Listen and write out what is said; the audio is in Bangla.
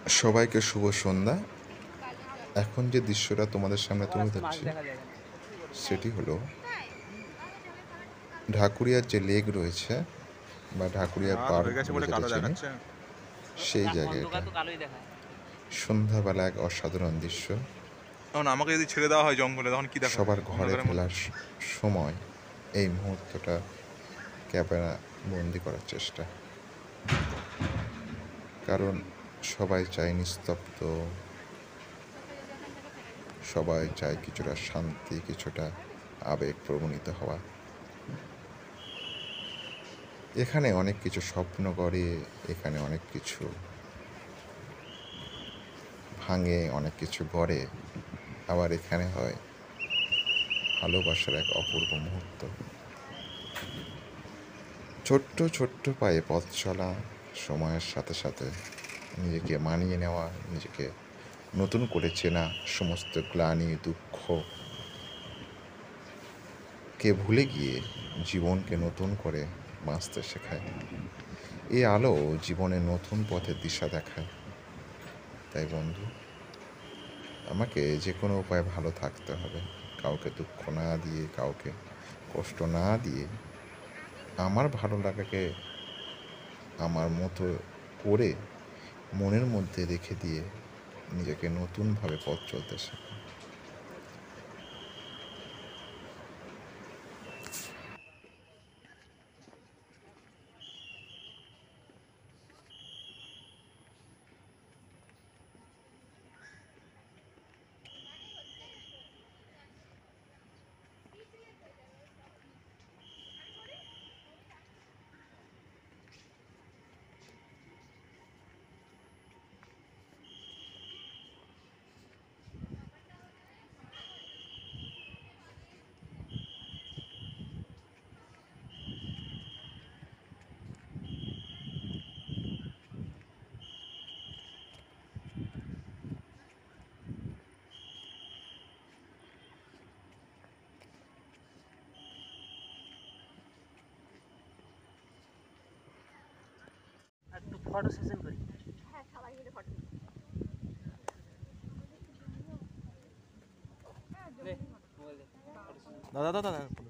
সবাইকে শুভ সন্ধ্যা। এখন যে দৃশ্যটা তোমাদের সামনে তুলে ধরছি সেটি হলো ঢাকুরিয়ার যে লেক রয়েছে বা ঢাকুরিয়া পার্ক বলে যেটা চিনি, সেই জায়গাটা সন্ধ্যাবেলা এক অসাধারণ দৃশ্য। তখন আমাকে যদি ছেড়ে দেওয়া হয় জঙ্গলে তখন কি দেখাবে? সবার ঘরে ফেরার সময় এই মুহূর্তটা ক্যামেরা বন্দি করার চেষ্টা, কারণ সবাই চায় নিস্তব্ধ, সবাই চায় কিছুটা শান্তি, কিছুটা আবেগ প্রবণিত হওয়া। এখানে অনেক কিছু স্বপ্ন করে, এখানে অনেক কিছু ভাঙে, অনেক কিছু গড়ে, আবার এখানে হয় ভালোবাসার এক অপূর্ব মুহূর্ত। ছোট্ট ছোট্ট পায়ে পথ চলা, সময়ের সাথে সাথে নিজেকে মানিয়ে নেওয়া, নিজেকে নতুন করে চেনা, সমস্ত গ্লানি দুঃখকে ভুলে গিয়ে জীবনকে নতুন করে বাঁচতে শেখায়। এই আলো জীবনে নতুন পথের দিশা দেখায়। তাই বন্ধু, আমাকে যে কোনো উপায়ে ভালো থাকতে হবে, কাউকে দুঃখ না দিয়ে, কাউকে কষ্ট না দিয়ে, আমার ভালো লাগাকে আমার মতো করে মনের মধ্যে রেখে দিয়ে নিজেকে নতুনভাবে পথ চলতে শেখা। একটু ফটো সেশন করি। হ্যাঁ, সবাই মিলে ফটো। মোবাইল দে। দাদা দাদা